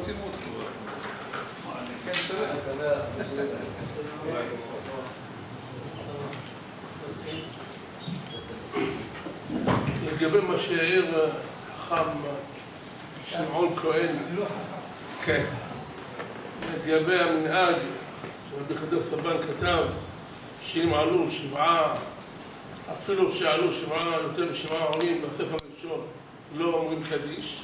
צילמו אותך. אני כן שמח. לגבי מה שהעיר החכם שמעון כהן, כן, לגבי המנהג שרבי חדור סבן כתב שאם עלו שבעה, אפילו שעלו שבעה, יותר משבעה עולים בספר הראשון לא אומרים קדיש.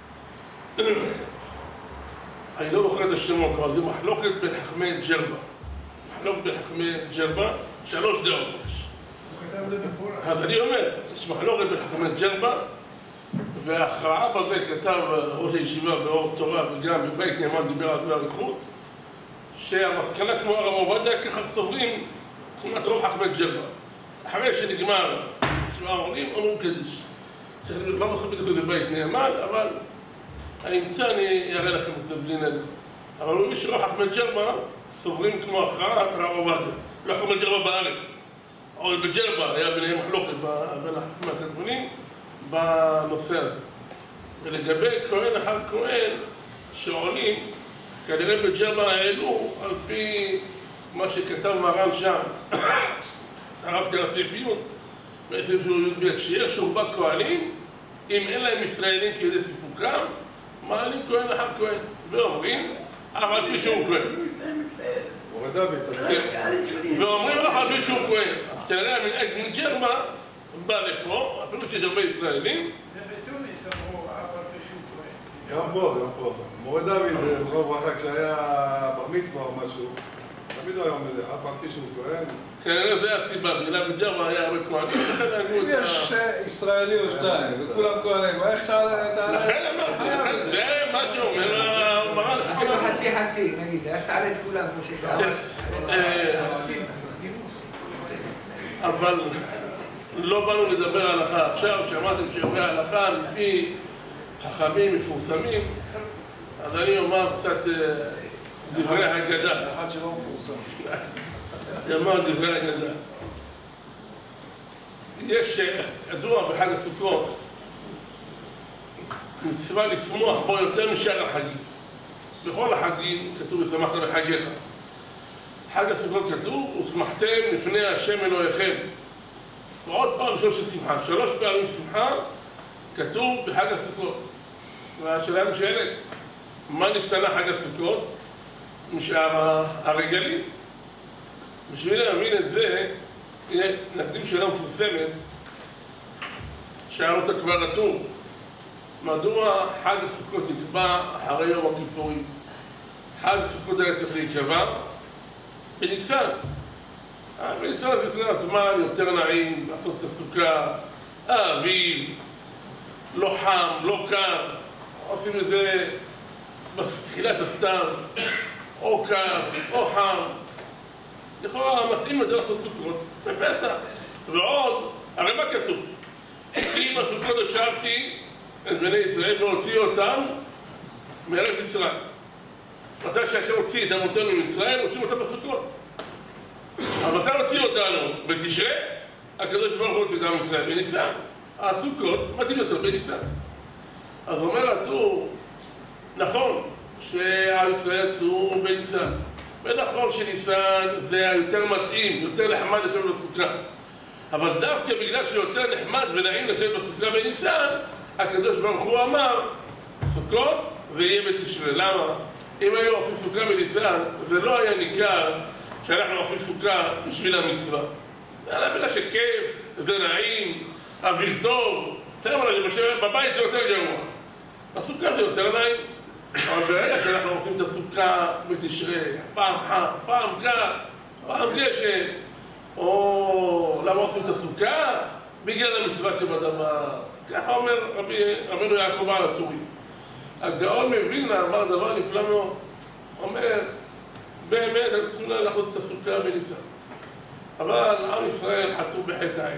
אני לא זוכר את השמות, אבל זה מחלוקת בין חכמי ג'רבה. מחלוקת בין חכמי ג'רבה, 3 דעות יש. אז אני אומר, יש מחלוקת בין חכמי ג'רבה, וההכרעה בזה כתב ראש הישיבה באור תורה וגם בבית נאמן דיבר על זה באריכות, שהמסקנה כמו הרב עובדיה ככה סוברים כמעט רוב חכמי ג'רבה. אחרי שנגמר 7 עולים אומרים קדיש. לא זוכר בדיוק איזה בית נאמן, אבל אני אמצא, אני אראה לכם את זה בלי נדר. אבל מי שרוב חכמי ג'רבה סוברים כמו הכרעת הרב עובדיה. לא חכמי ג'רבה בארץ. אבל בג'רבה היה ביניהם מחלוקת בין החכמים הקדמונים בנושא הזה. ולגבי כהן אחר כהן שעולים, כנראה בג'רבה העלו על פי מה שכתב מרן שם, הרב כרסיפיות, בספריות, כשיש שורבה כהנים, אם אין להם ישראלים כדי סיפוקם, מעלים כהן אחר כהן, ואומרים, אבל פי שהוא כהן. מורה דוד, ואומרים לך על פי שהוא כהן. אז כנראה המנהג מג'רבה בא לפה, אפילו שיש הרבה ישראלים. ובתוניס אמרו, אבל פי שהוא כהן. גם פה. מורה דוד, זכרו ברכה, כשהיה בר מצווה או משהו, תמיד הוא היה אומר, אף על פי שהוא כהן. כנראה זה הסיבה, בגלל בג'רבה היה הרבה כהנים, לכן נהגו את אם יש ישראלי או שניים, וכולם כהנים, מה אפשר לכן אמרתי, זה מה שאומר המרן. אפילו חצי, נגיד, איך תעלה את כולם כמו ששאר. אבל לא באנו לדבר הלכה עכשיו, שמעתם שיעורי ההלכה מפי חכמים מפורסמים, אז אני אומר קצת דברי הגדה. אחד שלא מפורסם. אמר דברי הגדה. יש ידוע בחג הסוכות מצווה לשמוח בו יותר משאר החגים. בכל החגים כתוב ושמחת בחגיך. חג הסוכות כתוב ושמחתם לפני השם אלוהיכם. ועוד פעם של שמחה, 3 פעמים שמחה כתוב בחג הסוכות. והשאלה נשאלת, מה נשתנה חג הסוכות משאר הרגלים? בשביל להבין את זה, נקדים שאלה מפורסמת, שאל אותה כבר הטור. מדוע חג הסוכות נקבע אחרי יום הכיפורים? חג הסוכות היה צריך להיקבע בניסן. בניסן זה הזמן יותר נעים לעשות את הסוכה, האביב, לא חם, לא קר, עושים את זה בתחילת הסתיו, או קר, או חם. לכאורה מתאים לזה לעשות סוכות בפסח. ועוד, הרי מה כתוב? אם הסוכות השארתי את בני ישראל והוציא אותם מארץ ישראל. מתי שהשם הוציא את אבותינו ממצרים, הוציאו אותם בסוכות. אבל מתי הוציא אותנו בתשרי? הקדוש ברוך הוא הוציא אותם מישראל בניסן. הסוכות מתאים יותר בניסן. אז אומר הטור, נכון שעם ישראל יצאו בניסן. ונכון שניסן זה היותר מתאים, יותר נחמד לשבת בסוכה. אבל דווקא בגלל שיותר נחמד ונעים לשבת בסוכה בניסן, הקדוש ברוך הוא אמר, סוכות ויהיה בתשרי. למה? אם היו עושים סוכה בניסן, זה לא היה ניכר שאנחנו עושים סוכה בשביל המצווה. זה היה בגלל שכיף, זה נעים, אוויר טוב, בבית זה יותר גרוע. הסוכה זה יותר נעים. אבל ברגע שאנחנו עושים את הסוכה בתשרי, פעם חם, פעם קר, פעם גשם, או למה עושים את הסוכה? בגלל המצווה שבדבר. ככה אומר רבינו יעקב על הטורי. הגאון מווילנה אמר דבר נפלא מאוד. אומר, באמת הם צריכים לעשות את הסוכה בניסן. אבל עם ישראל חטאו בחטא העגל.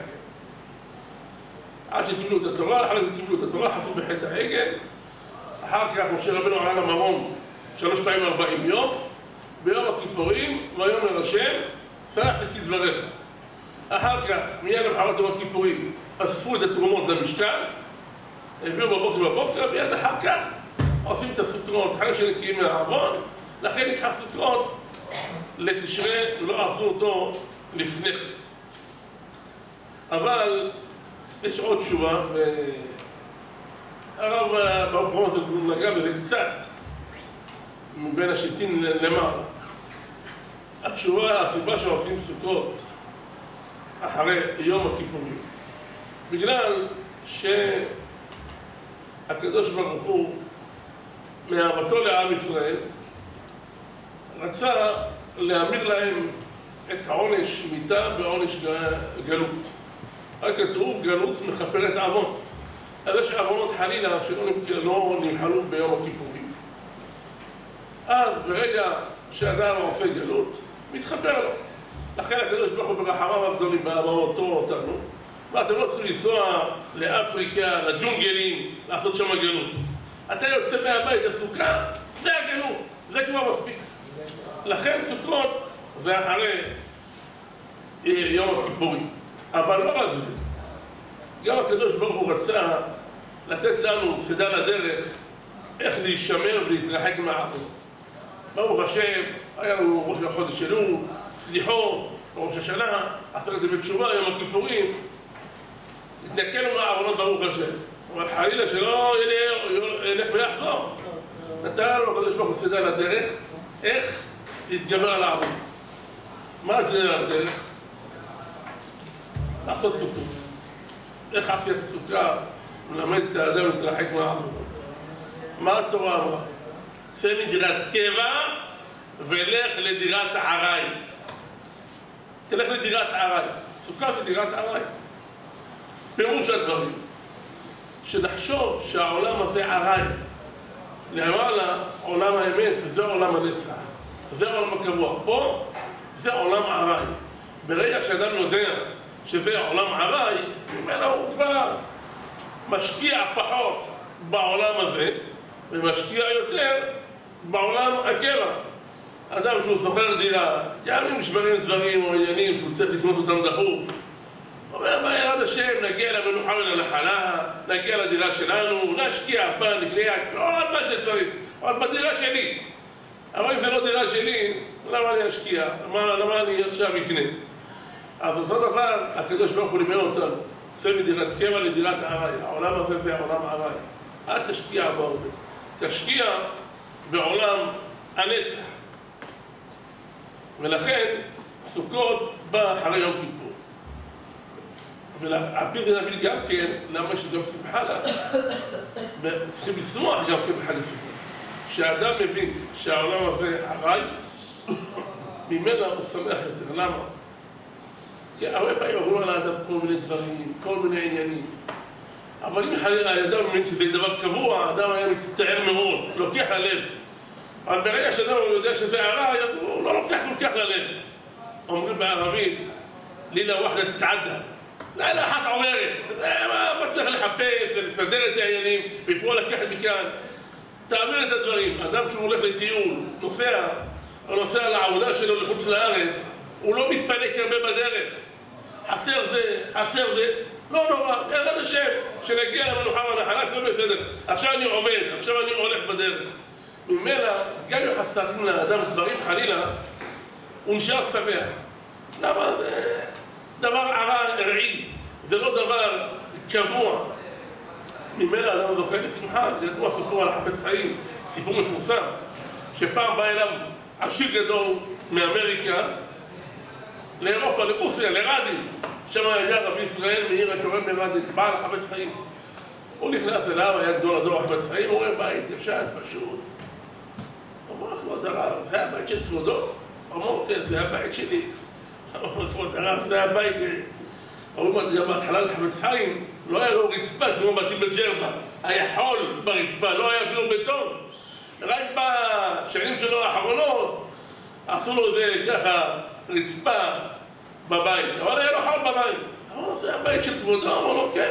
עד שקיבלו את התורה, אחרי זה קיבלו את התורה, חטאו בחטא העגל. אחר כך משה רבנו עלה למרום 3 פעמים 40 יום, ביום הכיפורים, ויאמר השם, סלחתי כדבריך. אחר כך, מיד למחרת יום הכיפורים, אספו את התרומות למשכן, הביאו בבוקר, מיד אחר כך, עושים את הסוכות, אחרי שנקיים מהעוון, לכן נקרא סוכות לתשרי ולא עשו אותו לפני כן. אבל יש עוד תשובה, והרב ברוך הוא נגע בזה קצת מבין השיטים למעלה. התשובה, הסיבה שעושים סוכות אחרי יום הכיפורים, בגלל שהקדוש ברוך הוא מאהבתו לעם ישראל רצה להמיר להם את העונש מיתה בעונש גלות. רק כתוב גלות מכפרת עוון. אז יש עוונות חלילה שלא נמחלו ביום הכיפורים. אז ברגע שאדם עושה גלות, מתחבר לו. לכן הקדוש ברוך הוא ברחמיו הגדולים באהבתו אותנו. ואתם לא צריכים לנסוע לאפריקה, לג'ונגלים, לעשות שם גלות. אתה יוצא מהבית הסוכה, זה הגלות, זה כבר מספיק. לכן סוכות זה אחרי יום הכיפורים. אבל לא רק זה. גם הקדוש ברוך הוא רצה לתת לנו צידה לדרך איך להישמר ולהתרחק מהעוון. ברוך השם, היה לנו ראש החודש אלול, סליחות, ראש השנה, עשרת את זה בתשובה, יום הכיפורים. התנקלנו מהעוונות ברוך השם. אבל חלילה שלא ילך ויחזור. נתן לנו הקדוש ברוך הוא צידה לדרך איך להתגבר על העוון. מה זה הדרך? לעשות סוכות. איך עשי את הסוכה? מלמד את האדם להתרחק מהעוון. מה התורה אמרה? צא מדירת קבע ולך לדירת עראי. תלך לדירת עראי. סוכה זה דירת עראי. פירוש הדברים שנחשוב שהעולם הזה עראי. למעלה עולם האמת זה עולם הנצח. זה העולם הקבוע. פה זה עולם עראי. ברגע שאדם יודע שזה עולם עראי, ממנו הוא כבר משקיע פחות בעולם הזה ומשקיע יותר בעולם הקבע. אדם שהוא שוכר דירה, גם אם נשברים דברים או עניינים שהוא צריך לקנות אותם דחוף, אומר, בעד השם, נגיע למנוחה ולנחלה, נגיע לדירה שלנו, נשקיע בה, נקנה כל מה שצריך, אבל בדירה שלי. אבל אם זה לא דירה שלי, למה אני אשקיע? למה אני עכשיו אקנה? אז אותו דבר, הקדוש ברוך הוא לימד אותנו, צא מדירת קבע לדירת עראי. העולם הזה זה העולם עראי. אל תשקיע בהרבה. תשקיע בעולם הנצח. ולכן, סוכות בא אחרי יום כיפור. ועל זה נביא גם כן, למה יש גם שמחה לה. וצריכים לשמוח גם כן בחג הסוכות. כשאדם מבין שהעולם הזה עראי, ממנו הוא שמח יותר. למה? כי הרבה פעמים אומרים על האדם כל מיני דברים, כל מיני עניינים. אבל אם האדם מבין שזה דבר קבוע, האדם היה מצטער מאוד, לוקח ללב. אבל ברגע שאדם יודע שזה עראי, הוא לא לוקח כל כך ללב. אומרים בערבית, לילה וחדה תתעדה. לילה אחת עוברת. מה צריך לחפש ולסדר את העניינים, ופה לקחת מכאן. תעביר את הדברים. אדם שהוא הולך לטיול, נוסע לעבודה שלו לחוץ לארץ, הוא לא מתפנק הרבה בדרך. חסר זה, לא נורא, ירד השם, שנגיע למנוחה והנחלה, הכל בסדר. עכשיו אני עובד, עכשיו אני הולך בדרך. ממילא, גם אם חסרים לאדם דברים חלילה, הוא נשאר שמח. למה? זה דבר רעי, זה לא דבר קבוע. ממילא אדם זוכה לשמחה, זה כמו הסיפור על החפץ חיים, סיפור מפורסם, שפעם בא אליו עשיר גדול מאמריקה, לאירופה, לרוסיה, לרדין. שם היה רבי ישראל מעיר הכהן מרדין, בעל החפץ חיים. הוא נכנס אליו, היה גדול הדור החפץ חיים, הוא רואה בית ישן, פשוט. הוא אמר, כבוד הרב, זה הבית של כבודו? הוא אמר, כן, זה הבית שלי. הוא אמר, כבוד הרב, זה הבית. הוא אמר, גם בהתחלה לחפץ חיים, לא היה לו רצפה כמו בתים בג'רבה. היה חול ברצפה, לא היה אפילו בטון. רק בשנים שלו האחרונות, עשו לו זה ככה רצפה בבית, אבל היה לו חול בבית. אמר לו, זה הבית של כבודו? אמר לו, כן.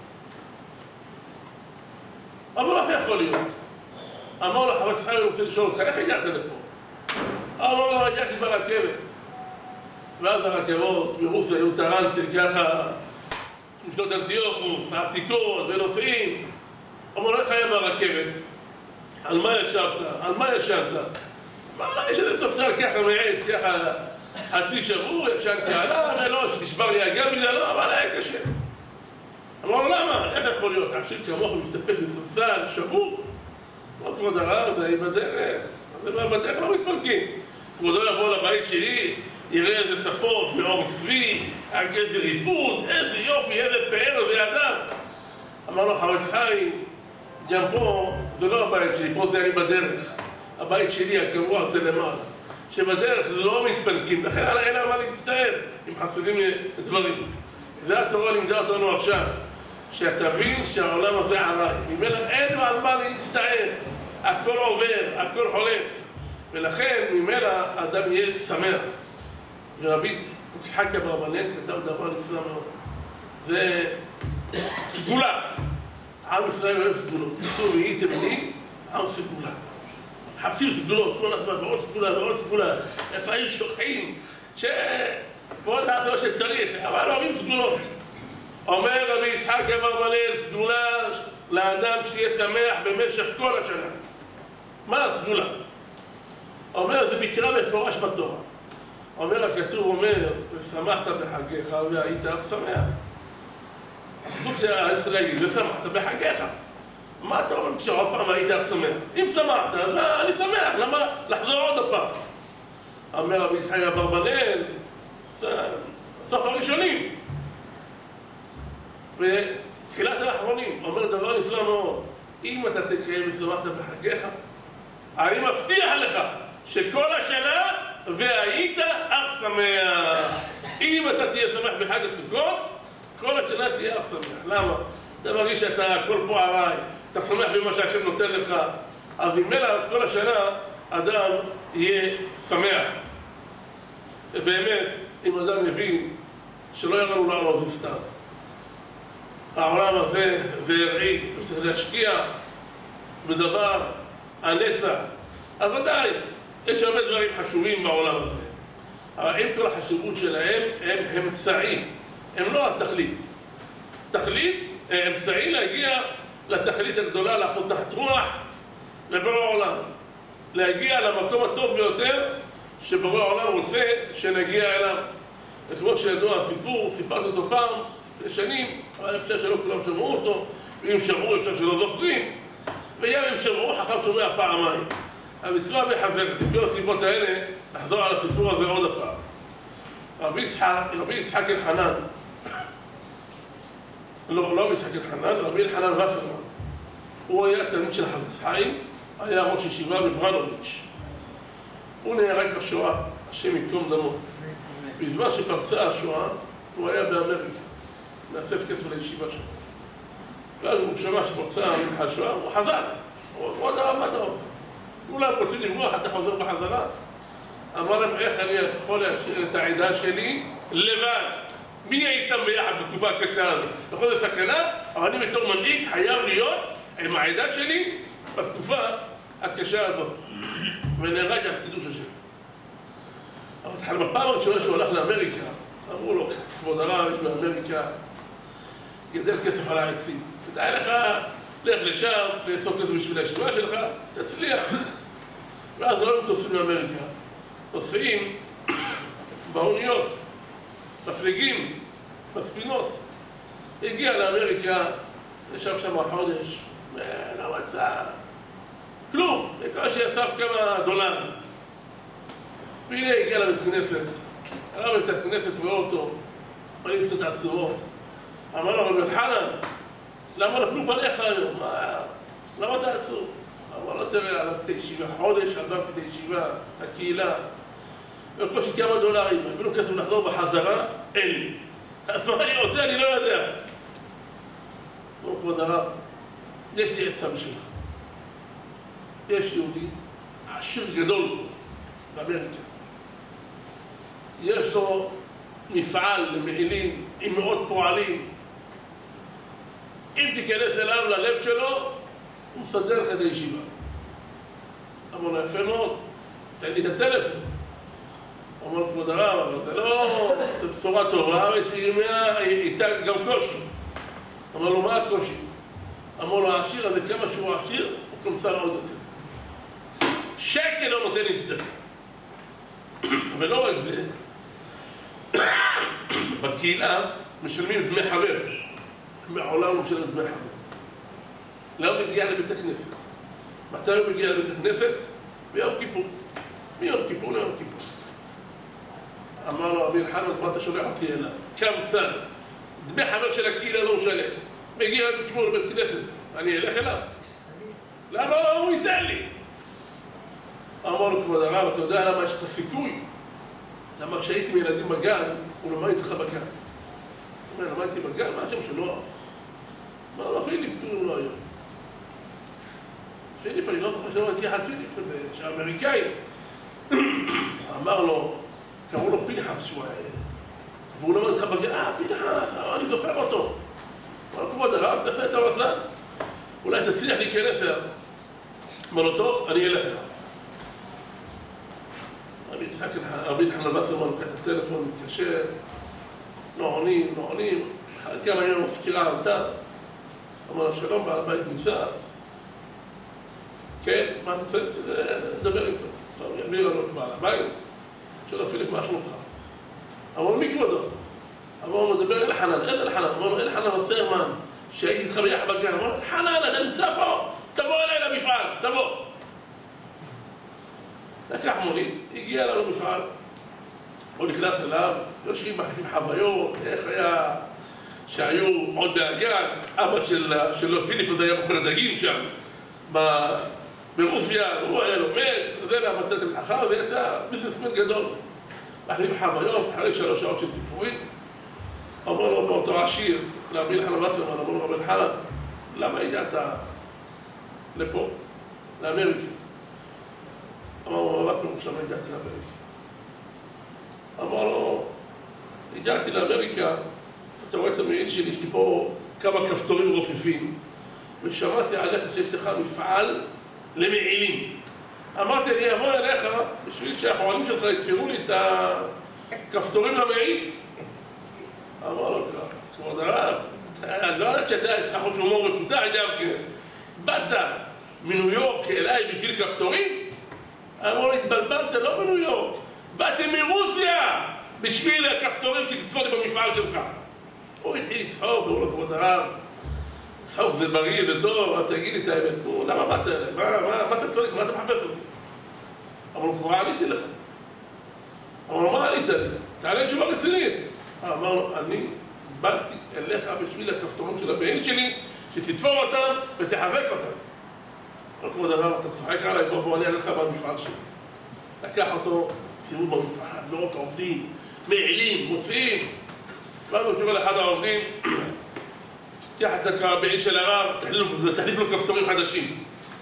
אמר לו, איך יכול להיות? אמר לו, חפץ חיים, אני רוצה לשאול אותך, איך הגעת לפה? אמר לו, הגעתי ברכבת. ואז הרכבות ברוסיה היו טרנטה ככה, משנות אנטיוכוס, העתיקות ונוסעים. אמר לו, איך היה ברכבת? על מה ישבת? על מה ישנת? מה, יש איזה ספסל ככה מעץ, ככה חצי שבוע, ישנתי עליו, ולא, שנשבר לי הגב בגללו, אבל היה קשה. אמר לו, למה? איך יכול להיות? עשיר כמוך מסתפק בספסל, שבור? אמר כבוד הרב, זה בדרך, בדרך לא מתפלקים. כבודו יבוא לבית שלי, יראה איזה ספות מאור צבי, איזה ריפוד, איזה יופי, איזה פאר, איזה אדם. אמר לו, חפץ חיים, גם פה זה לא הבית שלי, פה זה אני בדרך. הבית שלי הקבוע זה למעלה. שבדרך לא מתפלקים, לכן אין על מה להצטער אם חסרים דברים. זה התורה לימדה אותנו עכשיו, שתבין שהעולם הזה עליי. ממנו אין לו על מה להצטער. הכל עובר, הכל חולף. ולכן ממנו האדם יהיה שמח. ורבי יצחק אברבנאל כתב דבר נפלא מאוד. זה סגולה. עם ישראל אוהב סגולות. כתוב והייתם לי, עם סגולה. חפשים סגולות, כל הזמן, ועוד סגולה ועוד סגולה. לפעמים שוכחים ועוד דעתו שצריך, אבל אוהבים סגולות. אומר רבי יצחק אברבנאל, סגולה לאדם שיהיה שמח במשך כל השנה. מה הסגולה? אומר, זה מקרא מפורש בתורה. אומר הכתוב, אומר, ושמחת בחגיך והיית אך שמח. סוג שצריך להגיד, ושמחת בחגיך. מה אתה אומר כשעוד פעם היית אך שמח? אם שמחת, אז מה, אני שמח, למה לחזור עוד פעם? אומר רבי יצחק אברבנאל, סוף הראשונים. ותחילת האחרונים, אומר דבר נפלא מאוד. אם אתה תקיים ושמחת בחגיך, אני מבטיח לך שכל השנה והיית אך שמח. אם אתה תהיה שמח בחג הסוכות, כל השנה תהיה אך שמח. למה? אתה מרגיש שאתה הכל פה עליי, אתה שמח במה שהשם נותן לך, אז ממילא כל השנה אדם יהיה שמח. ובאמת, אם אדם מבין שלא יראה לנו לעולם זה סתם. העולם הזה זה יראי, וצריך להשקיע בדבר הנצח. אז ודאי, יש הרבה דברים חשובים בעולם הזה. אבל עם כל החשיבות שלהם, הם אמצעי, הם לא התכלית. תכלית, אמצעי להגיע לתכלית הגדולה, לעשות תחת רוח לבורא העולם. להגיע למקום הטוב ביותר שבורא העולם רוצה שנגיע אליו. וכמו שידוע הסיפור, סיפרתי אותו פעם, לשנים, אבל אפשר שלא כולם שמעו אותו, ואם שמעו אפשר שלא זוכרים, וגם אם שמעו חכם שומע פעמיים. המצווה מחזקת, בכל הסיבות האלה, נחזור על הסיפור הזה עוד הפעם. רבי יצחק אלחנן, לא יצחק אלחנן, רבי אלחנן וסרמן, הוא היה תלמיד של חפץ חיים, היה ראש ישיבה בברנוביץ'. הוא נהרג בשואה, השם ייקום דמו. בזמן שפרצה השואה, הוא היה באמריקה, מאסף כסף לישיבה שלו. ואז הוא שמע שפרצה השואה, הוא חזר, הוא עוד הרב, מה אתה עושה? כולם רוצים לברוח, אתה חוזר בחזרה. אמר להם, איך אני יכול להשאיר את העדה שלי לבד? מי הייתם ביחד בתקופה הקשה הזאת? נכון, זה סכנה, אבל אני בתור מנהיג חייב להיות עם העדה שלי בתקופה הקשה הזאת. ונהרג על קידוש השם. אבל בפעם הראשונה שהוא הלך לאמריקה, אמרו לו, כבוד הרב, יש באמריקה, גדל כסף על העצים. כדאי לך, לך לשם, לאסוף כסף בשביל הישיבה שלך, תצליח. ואז לא נוסעים לאמריקה, נוסעים באוניות, מפליגים, בספינות. הגיע לאמריקה, ישב שם חודש, ולא מצא כלום, בקושי אסף כמה דולרים. והנה הגיע לבית כנסת, הרב את הכנסת באוטו, פנים קצת עצורות. אמר לו, רבי אלחנן, למה נפלו פניך היום? למה אתה עצור? אמר לו, תראה, עזבתי ישיבה, חודש עזבתי את הישיבה, הקהילה, בקושי כמה דולרים, אפילו כסף לחזור בחזרה, אין לי. אז מה אני עושה? אני לא יודע. אמרו, כבוד הרב, יש לי עצה בשבילך. יש יהודי עשיר גדול באמריקה. יש לו מפעל למעילים עם מאות פועלים. אם תיכנס אליו ללב שלו, הוא מסדר לך את הישיבה. אמר לו, יפה מאוד, תן לי את הטלפון. אמר לו, כבוד הרב, אבל זה לא בשורה טובה, יש לי איתה גם קושי. אמר לו, מה הקושי? אמר לו, העשיר הזה, כמה שהוא עשיר, הוא קומצר עוד יותר. שקל לא נותן לי צדקה. ולא רק זה, בקהילה משלמים דמי חבר. מעולם לא משלם דמי חבר. לא מגיע לבית הכנסת. מתי הוא מגיע לבית הכנסת? ביום כיפור. מיום כיפור ליום כיפור. אמר לו רבי אלחנן, מה אתה שולח אותי אליו? קם קצת. דמי חבר של הקהילה לא משלם. מגיע ביום כיפור לבית הכנסת. אני אלך אליו? למה הוא ייתן לי? אמר לו, כבוד הרב, אתה יודע למה יש לך סיכוי? למה כשהייתי עם ילדים בגן, הוא למד איתך בגן. הוא אומר, למדתי בגן, מה השם שלו? אמר לו, פיליפ, תראו לו היום. פיליפ, אני לא זוכר שלא הייתי אחד פיליפ, שהאמריקאי. אמר לו, קראו לו פנחס שהוא היה ילד. והוא למד איתך בגן, פנחס, אני זוכר אותו. אמר לו, כבוד הרב, תעשה את המסע. אולי תצליח להיכנס אליו. אמר לו, טוב, אני אלך אליו. רבי אלחנן וסרמן לוקח את הטלפון, מתקשר, לא עונים, כמה יום מזכירה עלתה, אמר לה, שלום, בעל הבית ניסה, כן, מה אתה רוצה? לדבר איתו. טוב, יביא לנו את בעל הבית, שלום פיליפ, מה שלומך? אמר לו, מי כבודו? אמר לו, מדבר אל חנן, איזה אל חנן? אמר לו, אל חנן וסרמן, שהייתי איתך ביחד בגן. אמר לו, חנן, אתה נמצא פה, תבוא אליי למפעל, תבוא. לקח מונית, הגיע לנו מפעל, הוא נכנס אליו, יושבים מחליפים חוויות, איך היה שהיו עוד באגן, אבא של פיליפ הזה היה מוכר דגים שם ברוסיה, הוא היה לומד, זה והמצאת למחר, זה יצא ביזנסמן גדול. מחליפים חוויות, אחרי 3 שעות של סיפורים, אמרו לו באותו עשיר, רבי אלחנן וסרמן, אמרו לו רבי אלחנן, למה הגעת לפה, לאמריקה? אמר לו, מה פירוש למה הגעתי לאמריקה? אמר לו, הגעתי לאמריקה, אתה רואה את המעיל שלי, יש לי פה כמה כפתורים רופפים, ושמעתי עליך שיש לך מפעל למעילים. אמרתי, אני אבוא אליך בשביל שהפועלים שלך יתפרו לי את הכפתורים למעיל. אמר לו, כבוד הרב, אני לא יודעת שאתה, יש לך חוש הומור מפותח גם כן. באת מניו יורק אליי בשביל כפתורים? אמרו לי, התבלבלת, לא בניו יורק, באתי מרוסיה בשביל הכפתורים שתצפו לי במפעל שלך. הוא התחיל לצחוק, הוא לא כבוד הרב, צחוק זה בריא, זה טוב, תגיד לי את האמת. הוא, למה באת אליי? מה אתה צחוק? מה אתה מחפש אותי? אמרו לו, כבר עליתי לך. אמרו לו, מה עלית לי? תעלה תשובה רצינית. אמר לו, אני באתי אליך בשביל הכפתורים של הבעין שלי, שתתפור אותם ותחזק אותם. לא כבוד הרב, אתה צוחק עליי, בוא אני אעלה לך במפעל שלי. לקח אותו, סיבוב במפעל, מאות עובדים, מעילים, מוציאים. ואז הוא קורא לאחד העובדים, תיקח את הקרבעי של הרב, תחליף לו כפתורים חדשים.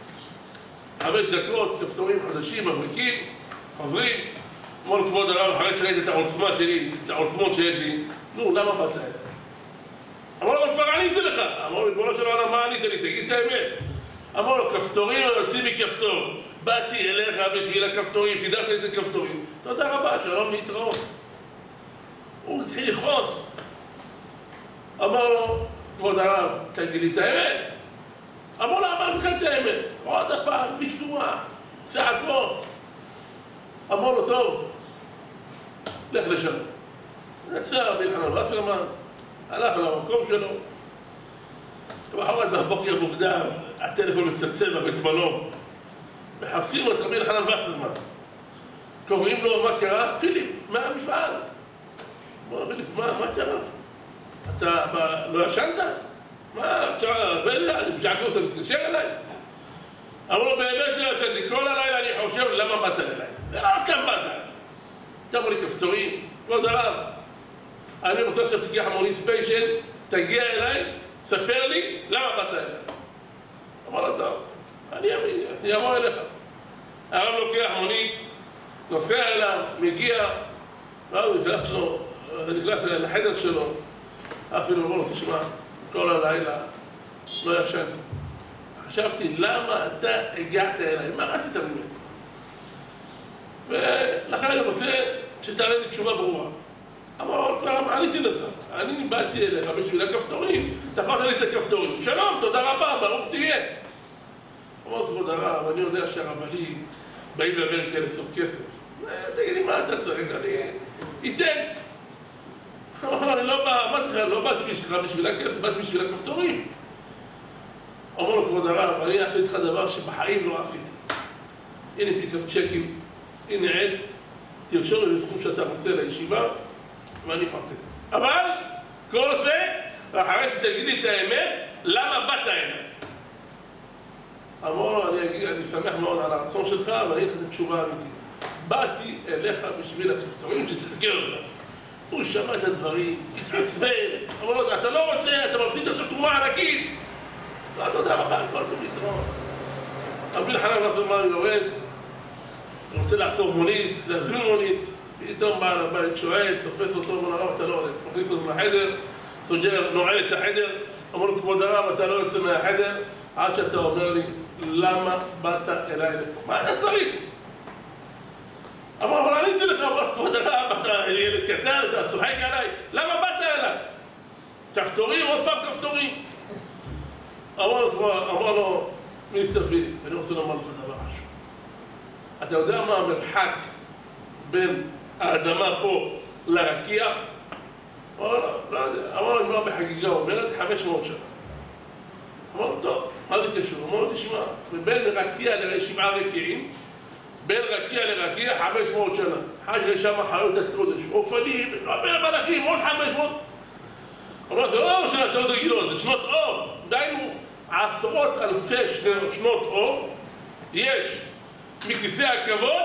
5 דקות, כפתורים חדשים, מבריקים, חוזרים. אמר לו כבוד הרב, אחרי שראיתי את העוצמה שלי, את העוצמות שיש לי, נו, למה באת אליי? אמר לו, כבר עניתי לך. אמר לו, ריבונו של עולם, מה ענית לי? תגיד את האמת. אמר לו, כפתורים יוצאים מכפתור. באתי אליך בשביל הכפתורים, סידרתי את הכפתורים. תודה רבה, שלום להתראות. הוא התחיל לכעוס. אמר לו, כבוד הרב, תגיד לי את האמת. אמר לו, אמרתי לך את האמת. עוד הפעם, ביצוע, צעקות. אמר לו, טוב, לך לשם. יצא רבי אלחנן וסרמן, הלך למקום שלו. בחורת בבוקר מוקדם, הטלפון מצלצל בבית מלון. מחפשים את רבי אלחנן וסרמן. קוראים לו, מה קרה? פיליפ, מה המפעל? אמר לו, פיליפ, מה קרה? אתה לא ישנת? מה, בשעה כזאת אתה מתקשר אליי? אמר לו, באמת לא ישנתי, כל הלילה אני חושב, למה באת אליי? לא סתם באת. תאמר לי כפתורים, כבוד הרב, אני רוצה עכשיו תגיע המונית ספיישל, תגיע אליי, ספר לי, למה באת אליי? אמר לו, טוב, אני אבוא אליך. הרב לוקח מונית, נוסע אליו, מגיע, ואז הוא נכנס לחדר שלו, אפילו אמר לו, תשמע, כל הלילה לא ישנתי. חשבתי, למה אתה הגעת אליי? מה רצית ממני? ולכן אני רוצה שתעלה לי תשובה ברורה. אמר לו, מה עניתי לך? אני באתי אליך בשביל הכפתורים, תפרת לי את הכפתורים. שלום, תודה רבה, ברוך תהיה. אמר לו, כבוד הרב, אני יודע שהרבנים באים לאמריקה לסוף כסף. תגיד לי, מה אתה צריך? אני אתן. אני לא באתי בשבילך בשביל הכסף, באתי בשביל הכפתורים. אמר לו, כבוד הרב, אני אעשה איתך דבר שבחיים לא עשיתי. הנה פיקס צ'קים, הנה עד, תרשום איזה סכום שאתה רוצה לישיבה, ואני חותם. אבל כל זה, אחרי שתגיד לי את האמת, למה באת אליי? אמר לו, אני שמח מאוד על הרצון שלך, ואני אגיד לך את התשובה האמיתית. באתי אליך בשביל הכפתורים שתסגר אותם. הוא שמע את הדברים, התעצבן, אמר לו, אתה לא רוצה, אתה מפסיד עכשיו תרומה ענקית. לא, תודה רבה, כל טוב להתראות. רבי חנן וסרמן יורד, הוא רוצה לעצור מונית, להזמין מונית, פתאום בעל הבית שואל, תופס אותו, אומר הרב, אתה לא הולך, מכניס אותו לחדר, סוגר, נועל את החדר, אמר לו, כבוד הרב, אתה לא יוצא מהחדר, עד שאתה אומר לי, למה באת אליי לפה? מה אתה צריך? אמר, אבל עניתי לך, כבוד הרב, אתה ילד קטן, אתה צוחק עליי, למה באת אליי? כפתורים, עוד פעם כפתורים. אמר לו, מיסטר פיליפ, אני רוצה לומר לך דבר משהו. אתה יודע מה המרחק בין האדמה פה לרקיע? אמר לו, לא יודע. אמר לו, מה בחגיגה אומרת? 500 שנה. אמר לו, טוב, מה זה קשור? אמר לו, תשמע, ובין רקיע לשבעה רקיעים, בין רקיע לרקיע 500 שנה. חי שם חיות הקודש, אופנים, בין המלאכים, עוד 500. אמר, זה לא שנה שנות רגילות, זה שנות אור. דיינו, עשרות אלפי שנות אור יש מכיסא הכבוד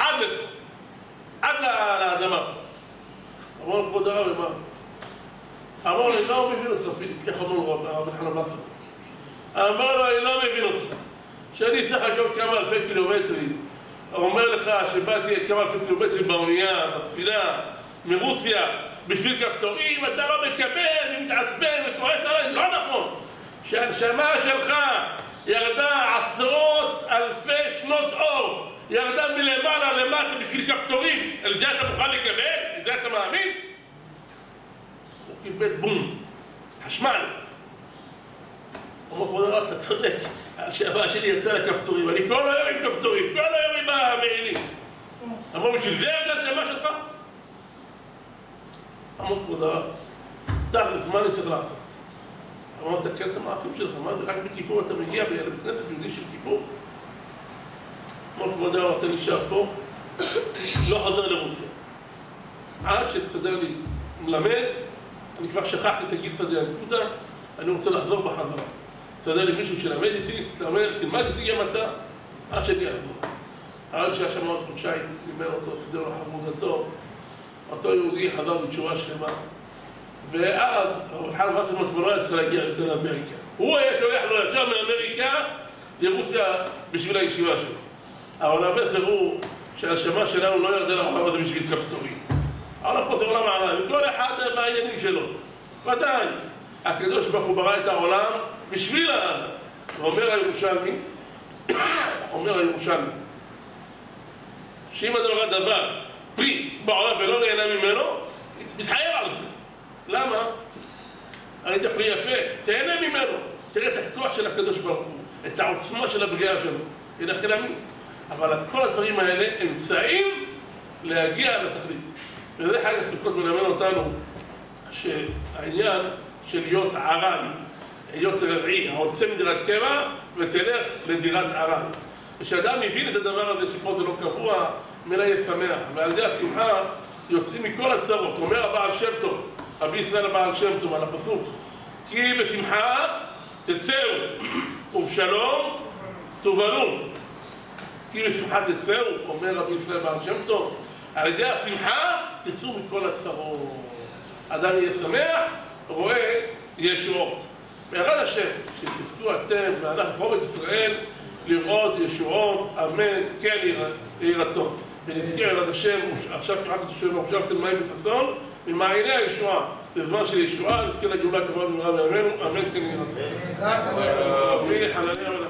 עד לאדמה. אמר לו, כבוד הרב, מה? אמר לו, אני לא מבין אותך, פיליפ, ככה אמר לו רבי חנן וסרמן. אמר לו, אני לא מבין אותך. שאני סך הכל כמה אלפי קילומטרים, אומר לך שבאתי כמה אלפי קילומטרים באונייה, בספינה, מרוסיה, בשביל כפתורים, אתה לא מקבל, אני מתעצבן וכועס עליי, לא נכון. שהנשמה שלך ירדה עשרות אלפי שנות אור, ירדה מלמעלה למטה בשביל כפתורים, על זה אתה מוכן לקבל? על זה אתה מאמין? הוא קיבל בום, חשמל. אמר, כבוד הרב, אתה צודק, שהבא שלי יצא לכפתורים, אני כל היום עם כפתורים, כל היום עם המעילים. אמר, בשביל זה ירדה הנשמה שלך? אמר, כבוד הרב, תכלס, מה אני צריך לעשות? אמר, תקל את המעשים שלך, מה זה? רק בכיפור אתה מגיע לבית כנסת יהודי של כיפור? אמר, כבוד הרב, אתה נשאר פה, לא חזר לרוסיה. עד שתסדר לי מלמד, אני כבר שכחתי את הגיל שדה הנקודה, אני רוצה לחזור בחזרה. תסדר לי מישהו שלמד איתי, תלמד איתי גם אתה, עד שאני אחזור. עד שהיה שם עוד חודשיים, לימד אותו, סידר לו חמודתו, אותו יהודי חזר בתשובה שלמה. ואז, רבי חנן וסרמן כבר לא היה צריך להגיע יותר לאמריקה. הוא היה שולח לו ישר מאמריקה לרוסיה בשביל הישיבה שלו. אבל המסר הוא שהנשמה שלנו לא ירדה לעולם הזה בשביל כפתורים. העולם פה זה עולם העולם, וכל אחד בעניינים שלו. ודאי, הקדוש ברוך הוא ברא את העולם בשביל האדם. ואומר הירושלמי, שאם אתה לא דבר פרי בעולם ולא נהנה ממנו, מתחייב על זה. למה? ראית פרי יפה, תהנה ממנו. תראה את הכוח של הקדוש ברוך הוא, את העוצמה של הבריאה שלו. ילך להאמין. אבל כל הדברים האלה אמצעים להגיע לתכלית. וזה חג הסוכות מלמד אותנו שהעניין של להיות עראי, להיות רעי, הרוצה מדירת קבע ותלך לדירת עראי. ושאדם מבין את הדבר הזה שפה זה לא קבוע, מלא יהיה שמח. ועל ידי השמחה יוצאים מכל הצרות. אומר הבעל שם טוב, רבי ישראל הבעל שם טוב על הפסוק, כי בשמחה תצאו ובשלום תובלו. כי בשמחה תצאו, אומר רבי ישראל הבעל שם טוב, על ידי השמחה תצאו מכל הצרות. אדם יהיה שמח, רואה ישועות. בעזרת השם, שתזכו אתם ואנחנו פה בישראל לראות ישועות, אמן, כן יהי רצון. ונזכיר בעזרת השם, עכשיו שרק תשאלו, עכשיו אתם מים בששון, ממעייני הישועה, בזמן של ישועה, נזכיר לגאולה כבוד במהרה בימינו, אמן, כן יהי רצון.